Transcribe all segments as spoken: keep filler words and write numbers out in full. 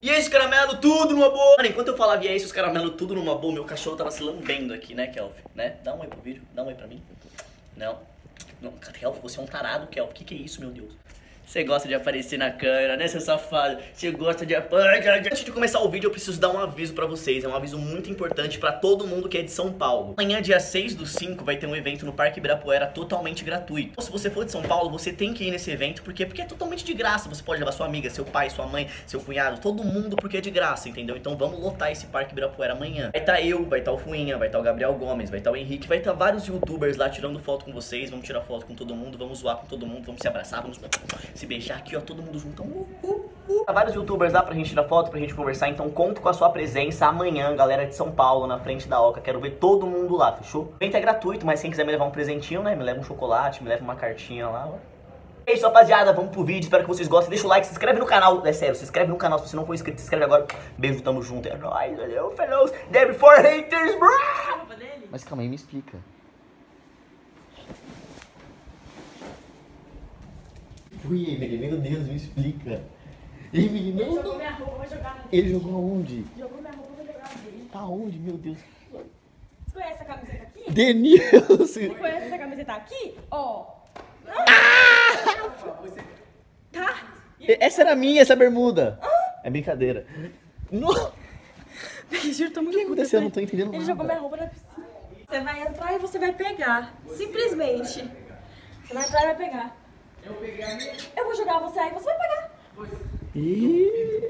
E esse caramelo, tudo numa boa. Mano, enquanto eu falava e é isso, os caramelo, tudo numa boa, meu cachorro tava se lambendo aqui, né, Kelvin? Né? Dá um oi pro vídeo, dá um oi pra mim. Não. Não, Kelvin, você é um tarado, Kelvin. O que que é isso, meu Deus? Você gosta de aparecer na câmera, né, seu safado? Você gosta de aparecer. Antes de começar o vídeo, eu preciso dar um aviso pra vocês. É um aviso muito importante pra todo mundo que é de São Paulo. Amanhã, dia seis do cinco, vai ter um evento no Parque Ibirapuera totalmente gratuito. Então, se você for de São Paulo, você tem que ir nesse evento. Por quê? Porque é totalmente de graça. Você pode levar sua amiga, seu pai, sua mãe, seu cunhado, todo mundo, porque é de graça, entendeu? Então vamos lotar esse Parque Ibirapuera amanhã. Vai estar eu, vai estar o Fuinha, vai estar o Gabriel Gomes, vai estar o Henrique, vai estar vários youtubers lá tirando foto com vocês. Vamos tirar foto com todo mundo, vamos zoar com todo mundo, vamos se abraçar, vamos se beijar aqui, ó, todo mundo junto. Uh, uh, uh. Há vários youtubers lá pra gente tirar foto, pra gente conversar, então conto com a sua presença amanhã, galera de São Paulo, na frente da Oca. Quero ver todo mundo lá, fechou? O evento é gratuito, mas quem quiser me levar um presentinho, né, me leva um chocolate, me leva uma cartinha lá, ó. É isso, rapaziada, vamos pro vídeo, espero que vocês gostem. Deixa o like, se inscreve no canal, é sério, se inscreve no canal, se você não for inscrito, se inscreve agora. Beijo, tamo junto, é nóis, valeu, fellows, Debbie for haters, bro! Mas calma aí, me explica. Ui, Emily, meu Deus, me explica. Emily, não. Ele jogou minha roupa, vai jogar nele. Ele jogou aonde? Jogou minha roupa, vai jogar nele. Tá onde, meu Deus? Você conhece essa camiseta aqui? Denilson! Você conhece essa camiseta aqui? Ó. Ah! Tá? Essa era minha, essa bermuda. É brincadeira. Não. Juro, tô muito O que aconteceu? Eu não tô entendendo nada. Ele jogou minha roupa na piscina. Você vai entrar e você vai pegar. Simplesmente. Você vai entrar e vai pegar. Eu peguei a minha. Eu vou jogar você aí, você vai pegar. Ih.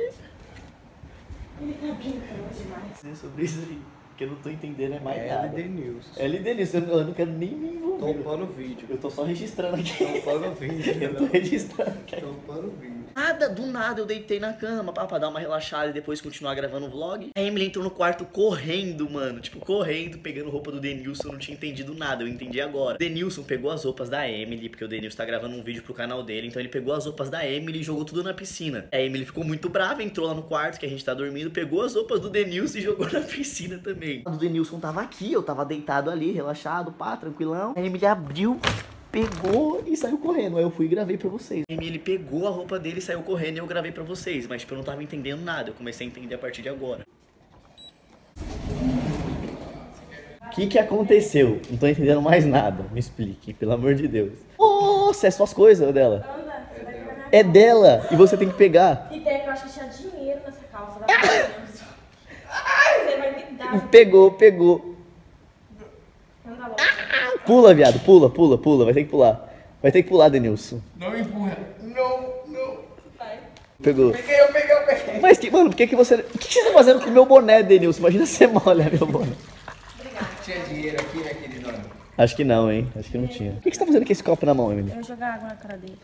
Ele tá brincando demais. É sobre isso aí, que eu não tô entendendo é mais É nada. L D News. L D News, eu não quero nem me envolver. Topando o vídeo. Eu tô só registrando aqui. Topando o vídeo. Eu tô registrando aqui. Topando o vídeo. Nada, do nada eu deitei na cama pá, pra dar uma relaxada e depois continuar gravando o vlog. A Emily entrou no quarto correndo, mano. Tipo, correndo, pegando roupa do Denilson. Eu não tinha entendido nada, eu entendi agora. O Denilson pegou as roupas da Emily, porque o Denilson tá gravando um vídeo pro canal dele. Então ele pegou as roupas da Emily e jogou tudo na piscina. A Emily ficou muito brava, entrou lá no quarto que a gente tá dormindo, pegou as roupas do Denilson e jogou na piscina também. O Denilson tava aqui, eu tava deitado ali, relaxado, pá, tranquilão. A Emily abriu, pegou e saiu correndo. Aí eu fui e gravei pra vocês. A Emily pegou a roupa dele e saiu correndo e eu gravei pra vocês. Mas tipo, eu não tava entendendo nada. Eu comecei a entender a partir de agora. O que que aconteceu? Não tô entendendo mais nada. Me explique, pelo amor de Deus. Nossa, é suas coisas ou dela? Anda, você vai pegar minha É dela e você tem que pegar. E tem que eu acho que tinha dinheiro nessa calça. Vai pegar. Você vai me dar. Pegou, pegou. Anda logo. Pula, viado, pula, pula, pula. Vai ter que pular. Vai ter que pular, Denilson. Não empurra. Não, não. Vai. Pegou. Peguei, eu peguei, eu peguei. Mas, que, mano, por que que você... O que que você tá fazendo com o meu boné, Denilson? Imagina você molha meu boné. Tinha dinheiro aqui, né, queridona? Acho que não, hein? Acho que não tinha. O que que você tá fazendo com esse copo na mão, Emily? Eu vou jogar água na cara dele.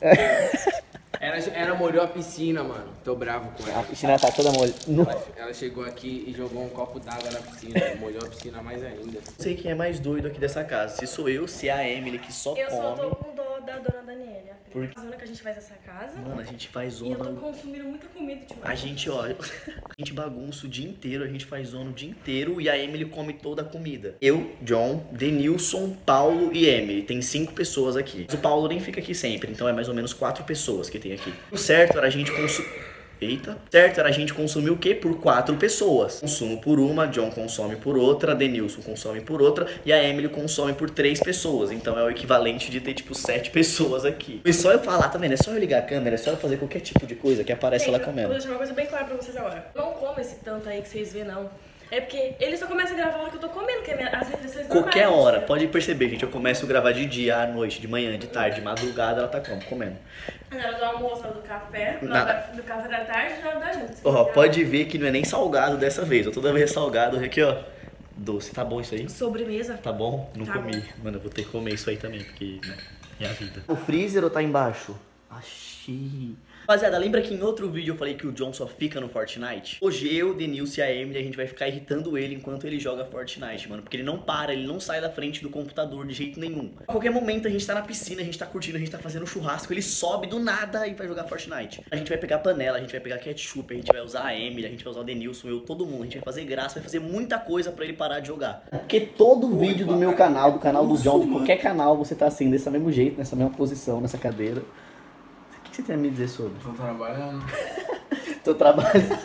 Ela, ela molhou a piscina, mano. Tô bravo com A ela. piscina tá toda molhada. Não Ela chegou aqui e jogou um copo d'água na piscina. Molhou a piscina mais ainda. sei quem é mais doido aqui dessa casa. Se sou eu, se é a Emily, que só Eu só tô come. com dó da dona Daniela. Por A zona que a gente faz essa casa. Mano, a gente faz E eu tô zona... consumindo muita comida demais. A gente, ó, a gente bagunça o dia inteiro, a gente faz zona o dia inteiro e a Emily come toda a comida. Eu, John, Denilson, Paulo e Emily. Tem cinco pessoas aqui. O Paulo nem fica aqui sempre, então é mais ou menos quatro pessoas que tem aqui. O certo era a gente consumir... Eita. Certo era a gente consumir o quê? Por quatro pessoas. Consumo por uma, John consome por outra, Denilson consome por outra e a Emily consome por três pessoas. Então é o equivalente de ter, tipo, sete pessoas aqui. E só eu falar, tá vendo? É só eu ligar a câmera, é só eu fazer qualquer tipo de coisa que aparece ela Vou comendo. deixar uma coisa bem clara pra vocês agora. Não come esse tanto aí que vocês vê, não. É porque ele só começa a gravar a hora que eu tô comendo, que é minha, as refeições Qualquer normais, hora, né? pode perceber, gente. Eu começo a gravar de dia, à noite, de manhã, de tarde, de madrugada, ela tá como? Comendo. Na hora do almoço, na hora do café, na Na- hora do café da tarde e na hora da janta. Ó, pode ver que não é nem salgado dessa vez. Eu toda vez é salgado. Aqui, ó. Doce. Tá bom isso aí? Sobremesa. Tá bom? Não Tá comi. Mano, eu vou ter que comer isso aí também, porque né, é a vida. O freezer ou tá embaixo? Achei. Rapaziada, lembra que em outro vídeo eu falei que o John só fica no Fortnite? Hoje eu, Denilson e a Emily, a gente vai ficar irritando ele enquanto ele joga Fortnite, mano. Porque ele não para, ele não sai da frente do computador de jeito nenhum. A qualquer momento a gente tá na piscina, a gente tá curtindo, a gente tá fazendo churrasco, ele sobe do nada e vai jogar Fortnite. A gente vai pegar panela, a gente vai pegar ketchup, a gente vai usar a Emily, a gente vai usar o Denilson, eu, todo mundo. A gente vai fazer graça, vai fazer muita coisa pra ele parar de jogar. Porque todo vídeo do meu canal, do canal do John, de qualquer canal, você tá assim, desse mesmo jeito, nessa mesma posição, nessa cadeira. O que você tem a me dizer sobre? Tô trabalhando. Tô trabalhando.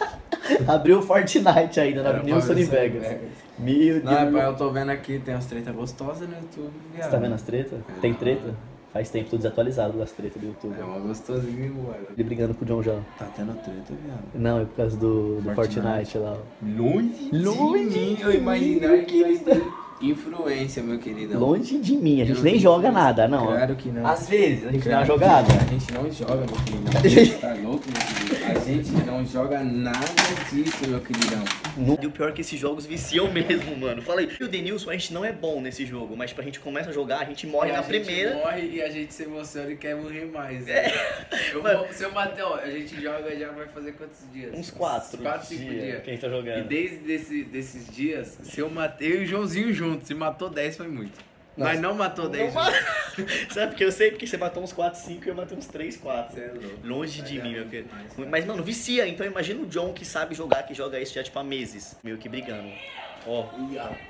Abriu o Fortnite ainda, não Era abriu o Sony Sony Vegas. Vegas. Meu Não, é, Deus. pai, eu tô vendo aqui, tem umas tretas gostosas no YouTube, viado. Você tá vendo as tretas? Tem treta? Faz tempo, tô desatualizado das tretas do YouTube. É uma gostosinha, mano. Ele brigando com o John John. Tá tendo treta, viado. Não, é por causa do, do Fortnite. Fortnite lá. Longe Longe de mim, de eu imaginar mim, que vai ter influência, meu querido. Longe de mim, a Eu gente não nem tenho joga influência. nada, não. Claro que não. Às vezes, a gente dá uma Claro jogada. que A gente não joga, meu querido. Tá louco, meu querido? A gente não joga nada disso, meu queridão. E o pior é que esses jogos viciam mesmo, mano. Falei, e o Denilson, a gente não é bom nesse jogo, mas tipo, a gente começa a jogar, a gente morre E na a gente primeira. morre e a gente se emociona e quer morrer mais. Né? É. Eu Mano. vou, se eu bater, ó, a gente joga já vai fazer quantos dias? Uns quatro. quatro, cinco dias. dias. Quem tá E jogando? desde esse, desses dias, se eu matei eu e o Joãozinho juntos, se matou dez foi muito. Nossa. Mas não matou dez Não juntos. Sabe porque eu sei? Porque você matou uns quatro, cinco e eu matei uns três, quatro. Você é louco. Longe de Vai mim, dar meu muito querido. mais, cara. Mas, mano, vicia. Então imagina o John que sabe jogar, que joga isso já tipo há meses. Meio que brigando. Ó. Olha lá,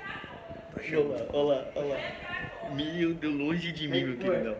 olha lá, olha lá. Meu Deus, longe de mim, meu queridão.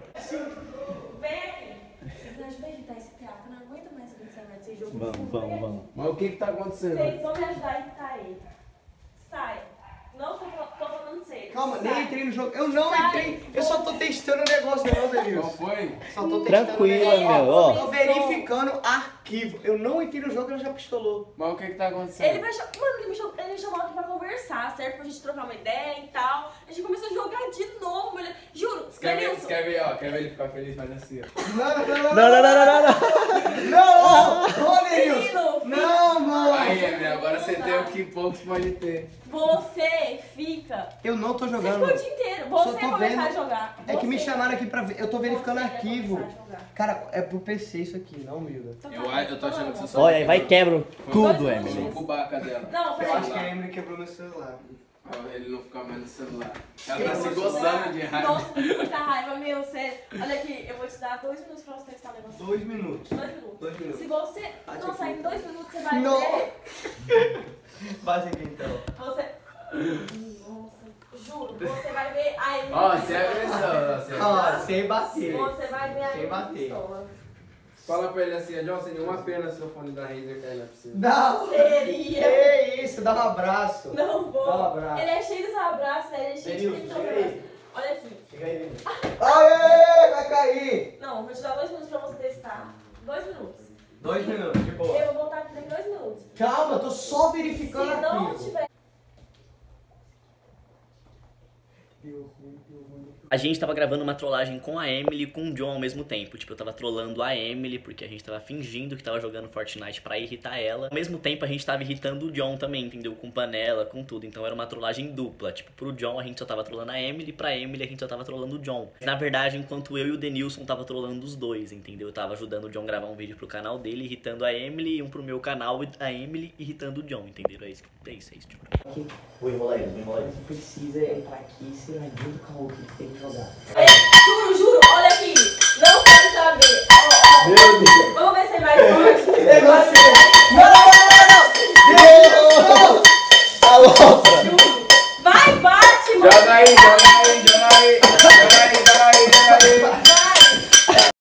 Vem aqui. Vocês me ajudam a editar esse teatro. Eu não aguento mais aguentar esse jogo. Vamos, vamos, vamos. Mas o que que tá acontecendo? Vocês vão me ajudar a editar ele. Sai. Não tô, fal- tô falando sério. Calma, Sai. nem entrei no jogo. Eu não Sai. entrei. Eu só tô testando o negócio, não, Qual Denilson. foi? Só tô testando Tranquila, o negócio. meu, ó. Tô verificando arquivo. Eu não entrei no jogo e ela já pistolou. Mas o que que tá acontecendo? Ele vai chamar. Mano, ele me chamou, ele me chamou aqui pra conversar, certo? Pra gente trocar uma ideia e tal. A gente começou a jogar de novo, mulher. Juro, Quer ver, Denilson. quer ver, ó, quer ver ele ficar feliz, faz assim, ó. Não, não, não, Não, não, não, não, não, não. Não, ô, Denilson. Menino, Não, mano. Aí, Emily, agora você tem o que poucos pode ter. Você fica. Eu não tô Você jogando. ficou o dia inteiro. Só Você tô começar vendo. a jogar. É que me Você. chamaram aqui pra ver. Eu tô verificando Você vai arquivo. começar a jogar. Cara, é pro P C isso aqui, não, Milda. Então Eu, tá. eu tô achando que você só... Olha, aí vai e quebra tudo, Dois Emily. minutos. O cubaca dela. Não, Eu peraí. acho que a Emily quebrou meu celular. Pra ele não ficar mais no celular. Ela tá se gozando de raiva. Nossa, muita raiva, meu, sério. Olha aqui, eu vou te dar dois minutos pra você testar o negócio. Dois minutos. Dois minutos. Dois minutos. Se você não sair em dois minutos, você vai Não. ver. Faz aqui então. Você. Nossa, juro, você vai ver a Emily. Ó, sem agressão, ó, sem Ó, agressão. sem bater. Você vai ver a Sem Emily bater. pistola. Fala pra ele assim, John, seria uma pena se o fone da Razer cair na piscina. Não. Seria. Que isso, dá um abraço. Não vou. Dá um abraço. Ele é cheio dos abraços, né? Ele é cheio de Denilson, tempo de chega aí. abraço. Olha aqui. Chega aí, Denilson. Aê, vai cair. Não, vou te dar dois minutos pra você testar. Dois minutos. Dois minutos, de boa. Eu vou voltar aqui daqui dois minutos. Calma, eu tô só Se verificando não arquivo. tiver. A gente tava gravando uma trollagem com a Emily e com o John ao mesmo tempo. Tipo, eu tava trollando a Emily porque a gente tava fingindo que tava jogando Fortnite pra irritar ela. Ao mesmo tempo, a gente tava irritando o John também, entendeu? Com panela, com tudo. Então era uma trollagem dupla. Tipo, pro John a gente só tava trollando a Emily, pra Emily a gente só tava trollando o John. Na verdade, enquanto eu e o Denilson tava trollando os dois, entendeu? Eu tava ajudando o John a gravar um vídeo pro canal dele, irritando a Emily, e um pro meu canal, a Emily irritando o John, entendeu? É isso, é isso, é isso, tipo. Vou enrolar ele, vou enrolar ele. Você precisa entrar aqui e ser amigo do Caô que tem que jogar. Juro, juro, olha aqui. Não quero saber. Ó, ó. Meu Deus! Vamos ver se é mais forte. É você. Não, não, não, não, não. Alô! Juro. Vai, bate, mano. Joga aí, joga aí, joga aí. Joga aí, joga aí, joga aí. Vai.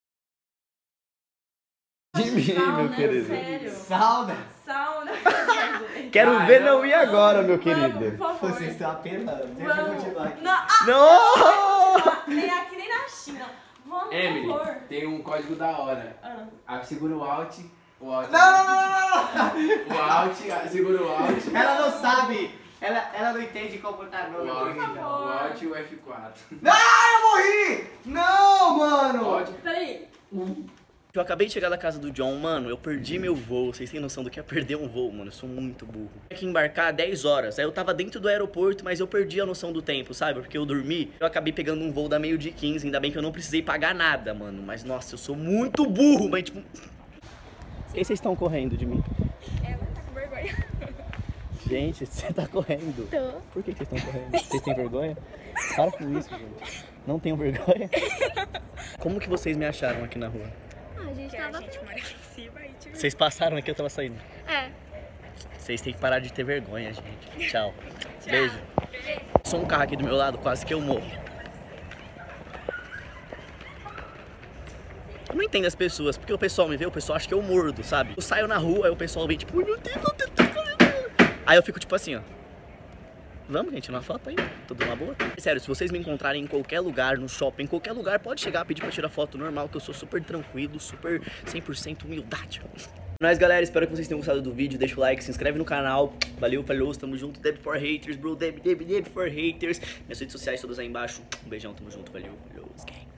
De mim, meu Sauna, querido. Sério. Sauna. Sauna. Quero Ah, ver não. não ir agora, meu Vamos, querido. por favor. Vocês estão apelando. Deixa eu Vamos. continuar aqui. Não, ah, Não! nem aqui, nem na China. Vamos, Emily, por favor. tem um código da hora. Ah. Ah, segura o Alt, o Alt. Não, não, não, não, não. O Alt, ah, segura o Alt. Ela não sabe. Ela, ela não entende computador, O meu Alt, querido. o Alt e o F quatro. Ah, eu morri! Não, mano! Alt. Peraí. Eu acabei de chegar da casa do John, mano, eu perdi meu voo. Vocês têm noção do que é perder um voo, mano? Eu sou muito burro. Tinha que embarcar dez horas. Aí eu tava dentro do aeroporto, mas eu perdi a noção do tempo, sabe? Porque eu dormi. Eu acabei pegando um voo da meio-dia e quinze. Ainda bem que eu não precisei pagar nada, mano. Mas, nossa, eu sou muito burro, mas, tipo... Por que vocês estão correndo de mim? Ela tá com vergonha. Gente, você tá correndo. Tô. Por que vocês estão correndo? Vocês têm vergonha? Para com isso, gente. Não tenho vergonha? Como que vocês me acharam aqui na rua? A gente tava... Vocês passaram aqui, eu tava saindo. É. Vocês têm que parar de ter vergonha, gente. Tchau. Beijo. Só um carro aqui do meu lado, quase que eu morro. Eu não entendo as pessoas, porque o pessoal me vê, o pessoal acha que eu mordo, sabe? Eu saio na rua, aí o pessoal vem tipo, "Ai, meu Deus, meu Deus, Aí eu fico tipo assim, ó. Vamos, gente, uma foto aí, tudo uma boa. Sério, se vocês me encontrarem em qualquer lugar, no shopping, em qualquer lugar, pode chegar, pedir pra tirar foto normal, que eu sou super tranquilo, super cem por cento humildade. Mas galera, espero que vocês tenham gostado do vídeo, deixa o like, se inscreve no canal, valeu, falou, tamo junto, Deb for haters, bro, Deb, Deb, Deb for haters. Minhas redes sociais todas aí embaixo, um beijão, tamo junto, valeu, falou,